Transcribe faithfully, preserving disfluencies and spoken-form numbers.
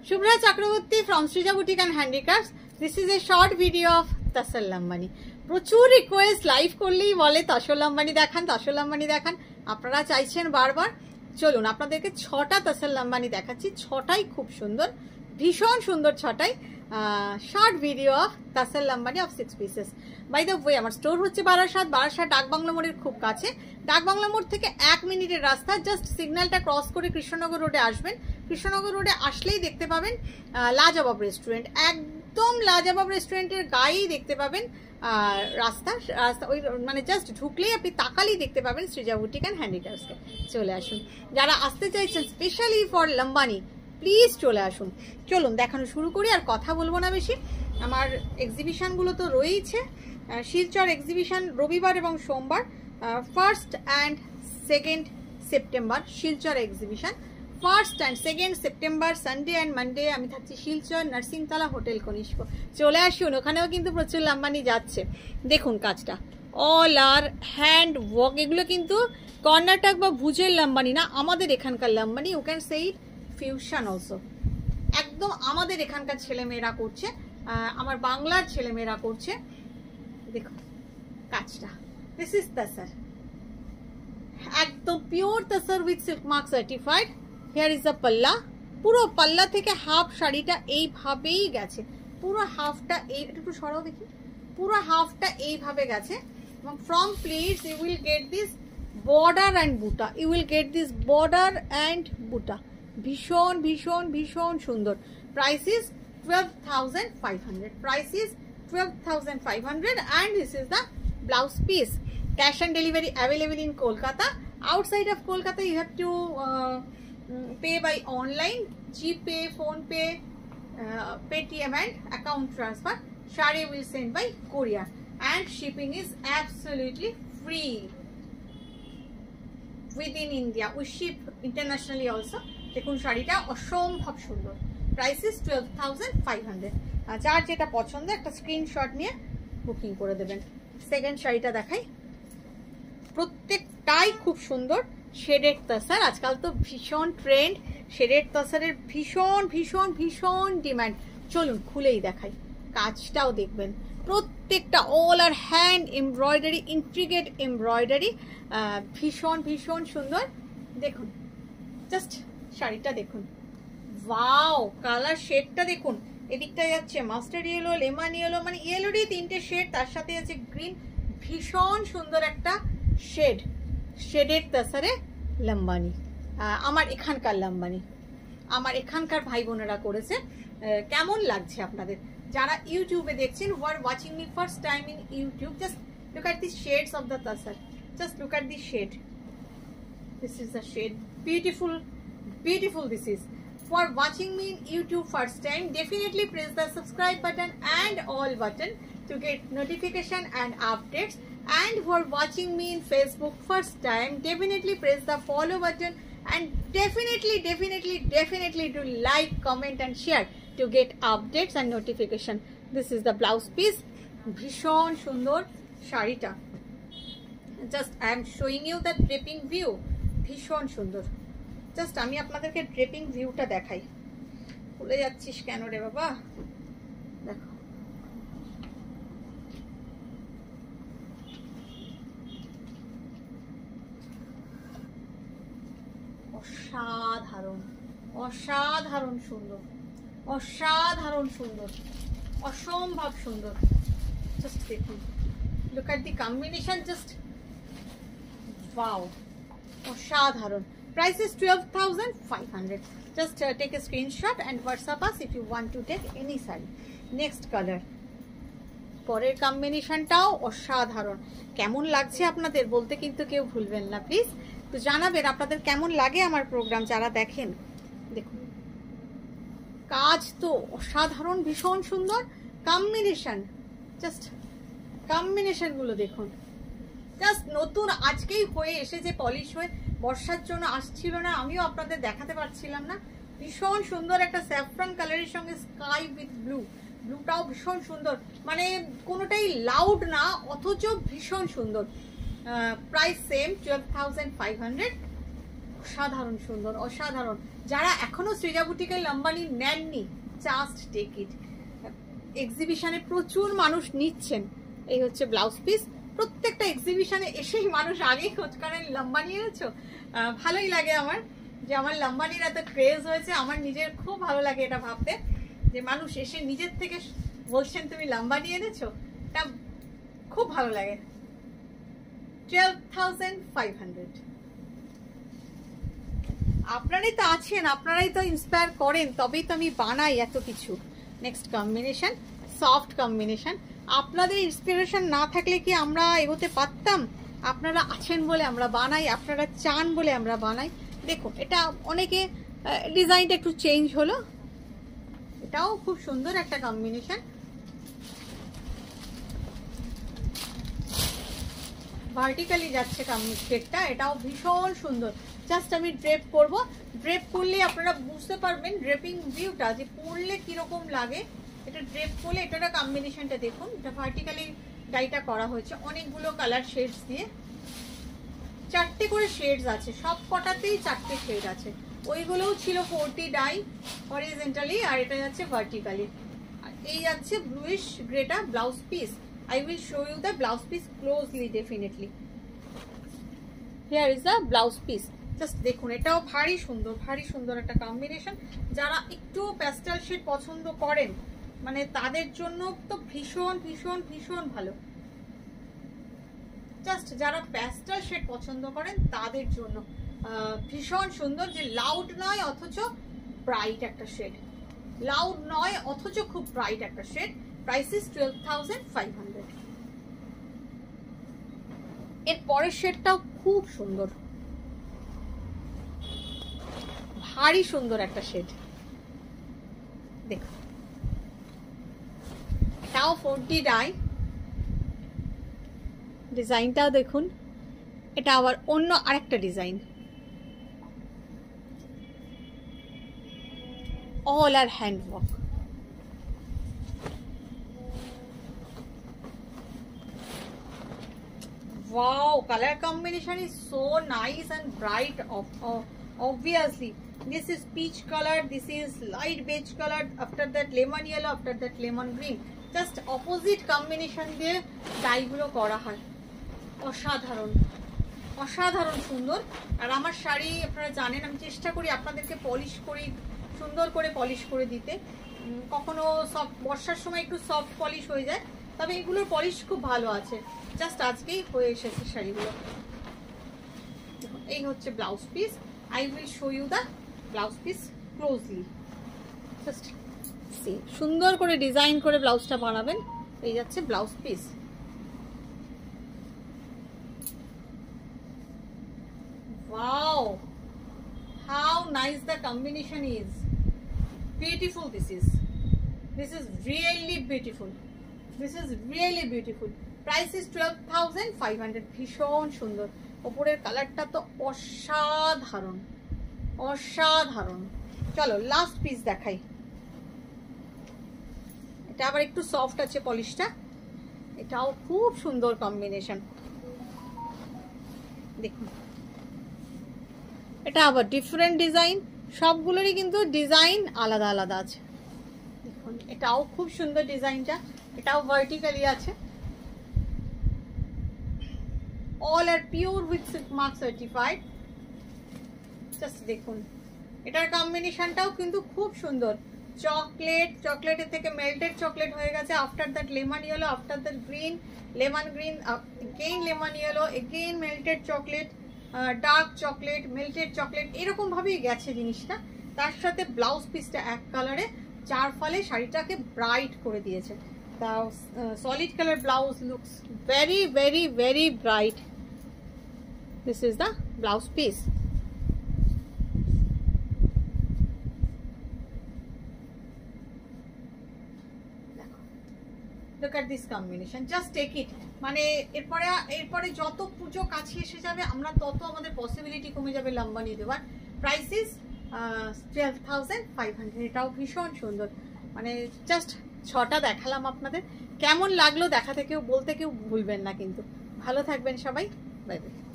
Shubhra Chakraborty from Srija Boutique and Handicrafts. This is a short video of Tassar Lambani. প্রচুর request live করলেই বলে তাসর লাম্বানি দেখান তাসর লাম্বানি দেখান, আপনারা চাইছেন বারবার। চলুন আপনাদেরকে ছটা তাসর লাম্বানি দেখাচ্ছি, ছটাই খুব সুন্দর, ভীষণ সুন্দর ছটাই short video of tussar Lambani of six pieces. By the way আমার স্টোর হচ্ছে বারাসাত, বারাসাত ডাকবাংলা মোড়ের খুব কাছে। ডাকবাংলা মোড় থেকে এক মিনিটের রাস্তা, জাস্ট সিগন্যালটা ক্রস করে কৃষ্ণনগর রোডে আসবেন। কৃষ্ণনগর রোডে আসলেই দেখতে পাবেন লাজবাব রেস্টুরেন্ট, একদম লাজবাব রেস্টুরেন্টের গায়েই দেখতে পাবেন রাস্তা রাস্তা ওই মানে জাস্ট ঢুকলেই আপনি তাকালেই দেখতে পাবেন সৃজা বুটিক অ্যান্ড হ্যান্ডিক্রাফটসকে। চলে আসুন, যারা আসতে চাইছেন স্পেশালি ফর লাম্বানি প্লিজ চলে আসুন। চলুন দেখানো শুরু করি, আর কথা বলবো না বেশি। আমার এক্সিবিশনগুলো তো রয়েইছে, শিলচর এক্সিবিশন রবিবার এবং সোমবার, first and second September Silchar exhibition. First and second September Sunday and Monday আমি থাকছি শিলচর নার্সিংতলা হোটেল কনিষ্ক। চলে আসুন, ওখানেও কিন্তু প্রচুর লাম্বানি যাচ্ছে। দেখুন কাজটা অল আর হ্যান্ড ওয়ার্ক, এগুলো কিন্তু কর্ণাটক বা ভুজের লাম্বানি না, আমাদের এখানকার Lambani. You can say it fusion also, একদম আমাদের এখানকার ছেলেমেয়েরা করছে, আমার বাংলার ছেলেমেয়েরা করছে। দেখুন কাজটা, দিস ইজ তাসার, একদম pure tussar with silk mark certified. Here is the palla, পুরো পাল্লা থেকে হাফ শাড়িটা এইভাবেই গেছে, পুরো হাফটা এই একটু সরাও দেখি, পুরো হাফটা এইভাবে গেছে। এবং from pleats you will get this border and buta, you will get this border and buta, ভীষণ ভীষণ ভীষণ সুন্দর। Price is twelve thousand five hundred, price is twelve thousand five hundred, and this is the blouse piece. Cash on delivery available in Kolkata. Outside of Kolkata you have to uh, pay by online, GPay, PhonePe, uh, Paytm and account transfer. Shari will send by courier, and shipping is absolutely free within India. We ship internationally also. দেখুন শাড়িটা অসম্ভব সুন্দর, price is twelve thousand five hundred। যার যেটা পছন্দ একটা screenshot নিয়ে booking করে দেবেন। সেকেন্ড শাড়িটা দেখাই, প্রত্যেকটাই খুব সুন্দর শেডেড তাসার। আজকাল তো ভীষণ ট্রেন্ড, শেডেড তাসারের ভীষণ ভীষণ ভীষণ ডিমান্ড। চলুন খুলেই দেখাই, কাজটাও দেখবেন, প্রত্যেকটা all are hand embroidery, intricate embroidery, ভীষণ ভীষণ সুন্দর। দেখুন জাস্ট শাড়িটা দেখুন, ওয়াও কালার শেডটা দেখুন, এদিকটা যাচ্ছে মাস্টার্ড ইয়েলো, লেমন ইয়েলো, মানে ইয়েলোরই তিনটে শেড, তার সাথে আছে গ্রিন, ভীষণ সুন্দর একটা শেড। শেডের তাসারে লাম্বানি, আমার এখানকার লাম্বানি, আমার এখানকার ভাই বোনেরা করেছে। কেমন লাগছে আপনাদের যারা ইউটিউবে দেখছেন, who are watching me first time in YouTube, just look at the shades of the tussar, just look at the shade, this is the shade, beautiful beautiful this is. For watching me in YouTube first time, definitely press the subscribe button and all button to get notification and updates. And for watching me in Facebook first time, definitely press the follow button, and definitely definitely definitely do like, comment and share to get updates and notification. This is the blouse piece, bhishon sundor sharita. Just I am showing you the draping view, bhishon sundor। Just আমি আপনাদেরকে draping ভিউটা দেখাই। ভুলে যাচ্ছিস কেন রে বাবা, দেখো অসাধারণ অসাধারণ সুন্দর, অসাধারণ সুন্দর, অসম্ভব সুন্দর। জাস্ট দেখুন, look at the combination, just wow, অসাধারণ। Price is twelve thousand five hundred. Just uh, take a screenshot and WhatsApp us if you want to take any saree. Next color, পরের কম্বিনেশনটাও অসাধারণ। কেমন লাগছে আপনাদের বলতে কিন্তু কেউ ভুলবেন না প্লিজ, তো জানাবেন আপনাদের কেমন লাগে আমার প্রোগ্রাম যারা দেখেন। দেখুন কাজ তো অসাধারণ, ভীষণ সুন্দর কম্বিনেশন, জাস্ট কম্বিনেশন গুলো দেখুন, জাস্ট নতুন আজকেই হয়ে এসেছে পলিশ হয়ে, বর্ষার জন্য আসছিল না, আমিও আপনাদের দেখাতে পারছিলাম না। ভীষণ সুন্দর একটা স্যাফরন কালারের সঙ্গে স্কাই উইথ ব্লু, ব্লুটাও ভীষণ সুন্দর, মানে কোনোটাই লাউড না অথচ ভীষণ সুন্দর। Price same twelve thousand five hundred. অসাধারণ সুন্দর, অসাধারণ। যারা এখনো সৃজা বুটিকের লাম্বানি নেননি, জাস্ট টেক ইট। এক্সিবিশনে প্রচুর মানুষ নিচ্ছেন। এই হচ্ছে ব্লাউজ পিস। প্রত্যেকটা এক্সিবিশনে এসেই মানুষ আগেই খোঁজ করেন লাম্বানি এনেছো। ভালোই লাগে আমার যে আমার লাম্বানির এত ক্রেজ হয়েছে। আমার নিজের খুব ভালো লাগে এটা ভাবতে যে মানুষ এসে নিজের থেকে বলছেন তুমি লাম্বানি এনেছো, এটা খুব ভালো লাগে। Twelve thousand five hundred. আপনারাই তো আছেন, আপনারাই তো ইন্সপায়ার করেন, তবেই তো আমি বানাই এত কিছু। Next combination, soft combination. আপনাদের ইন্সপিরেশন না থাকলে কি আমরা এগোতে পারতাম? আপনারা আছেন বলে আমরা বানাই, আপনারা চান বলে আমরা বানাই। দেখুন এটা অনেকে ডিজাইনটা একটু চেঞ্জ হলো, এটাও খুব সুন্দর একটা কম্বিনেশন। ভার্টিক্যালি যাচ্ছে কামিজটা, এটাও ভীষণ সুন্দর। জাস্ট আমি ড্রেপ করব, ড্রেপ করলে আপনারা বুঝতে পারবেন ড্রেপিং ভিউটা যে পরলে কিরকম লাগে। এটা ড্রেপ করলে এটার কম্বিনেশনটা দেখুন, এটা ভার্টিক্যালি ডাইটা করা হয়েছে অনেকগুলো কালার শেডস দিয়ে। চারটে করে শেডস আছে, সব কটাতেই চারটে শেড আছে। ওইগুলোও ছিল ফোরটি ডাই হরিজন্টালি, আর এটা যাচ্ছে ভার্টিক্যালি। আর এই যাচ্ছে ব্লুইশ গ্রেটা blouse piece. I will show you the blouse piece closely definitely. Here is the blouse piece. Just দেখুন এটাও ভারী সুন্দর, ভারী সুন্দর একটা কম্বিনেশন। যারা একটু প্যাস্টেল শেড পছন্দ করেন মানে তাদের জন্য তো ভীষণ ভীষণ ভীষণ ভালো। জাস্ট যারা প্যাস্টেল শেড পছন্দ করেন তাদের জন্য ভীষণ সুন্দর, যে লাউড নয় অথচ ব্রাইট একটা শেড, লাউড নয় অথচ খুব ব্রাইট একটা shade. Price is twelve thousand five hundred. এর পরের শেডটাও খুব সুন্দর, ভারী সুন্দর একটা শেড। দেখুন এটাও ফোরটি ডাই, ডিজাইনটাও দেখুন। এটা আবার অন্য আরেকটা design, all are hand work. Wow, color combination is so nice and bright. Of, of obviously this is peach color, this is light beige color, after that lemon yellow, after that lemon green. Just opposite combination দিয়ে ডাইগুলো করা হয়। অসাধারণ অসাধারণ সুন্দর। আর আমার শাড়ি আপনারা জানেন আমি চেষ্টা করি আপনাদেরকে পলিশ করি, সুন্দর করে পলিশ করে দিতে। কখনো সফট, বর্ষার সময় একটু সফট পলিশ হয়ে যায়, তবে এগুলোর পলিশ খুব ভালো আছে। জাস্ট আজকেই হয়ে এসেছে শাড়িগুলো। এই হচ্ছে blouse piece. I will show you the blouse piece closely. Just see, সুন্দর করে ডিজাইন করে ব্লাউজটা বানাবেন। এই যাচ্ছে blouse piece. Wow, how nice the combination is. Beautiful this is, this is really beautiful, this is really beautiful. Price is twelve thousand five hundred. ভীষণ সুন্দর, ওপরের কালারটা তো অসাধারণ অসাধারণ। চলো লাস্ট পিস দেখাই। এটা আবার একটু সফট আছে পলিশটা, এটাও খুব সুন্দর কম্বিনেশন। দেখুন এটা আবার ডিফারেন্ট ডিজাইন, সবগুলোরই কিন্তু ডিজাইন আলাদা আলাদা আছে। দেখুন এটাও খুব সুন্দর ডিজাইনটা, এটাও ভার্টিক্যালি আছে। all are pure with silk mark certified. Just দেখুন এটার কম্বিনেশনটাও কিন্তু খুব সুন্দর। চকলেট, চকলেটের থেকে মেল্টেড চকলেট হয়ে গেছে, after that lemon yellow, after that green, lemon green, again lemon yellow, again melted chocolate, dark chocolate, melted chocolate, এরকম ভাবেই গেছে জিনিসটা। তার সাথে ব্লাউজ পিসটা এক কালারে, যার ফলে শাড়িটাকে ব্রাইট করে দিয়েছে। The uh, solid color blouse looks very very very bright. This is the blouse piece. Look at this combination, just take it. মানে এরপরে এরপরে যত পুজো কাছে এসে যাবে আমরা তত আমাদের পসিবিলিটি কমে যাবে লাম্বানি দেওয়ার। Price is twelve thousand five hundred. এটাও ভীষণ সুন্দর। মানে জাস্ট ছটা দেখালাম আপনাদের, কেমন লাগলো দেখাতে কেউ বলতে কেউ ভুলবেন না কিন্তু। ভালো থাকবেন সবাই, বাই বাই।